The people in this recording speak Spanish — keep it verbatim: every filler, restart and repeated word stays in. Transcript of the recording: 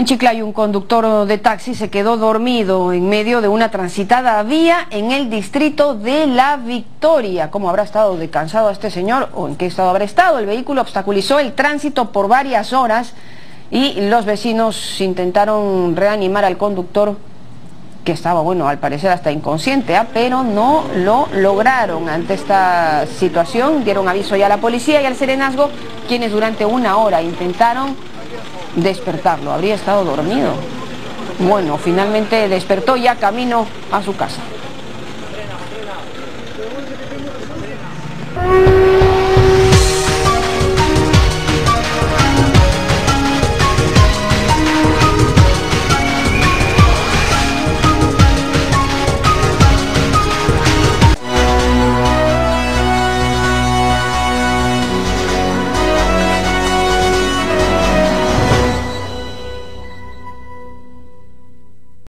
Chiclayo, un conductor de taxi se quedó dormido en medio de una transitada vía en el distrito de La Victoria. ¿Cómo habrá estado de cansado este señor o en qué estado habrá estado? El vehículo obstaculizó el tránsito por varias horas y los vecinos intentaron reanimar al conductor, que estaba, bueno, al parecer hasta inconsciente, ¿eh? pero no lo lograron. Ante esta situación dieron aviso ya a la policía y al serenazgo, quienes durante una hora intentaron despertarlo. Habría estado dormido. Bueno, finalmente despertó ya camino a su casa.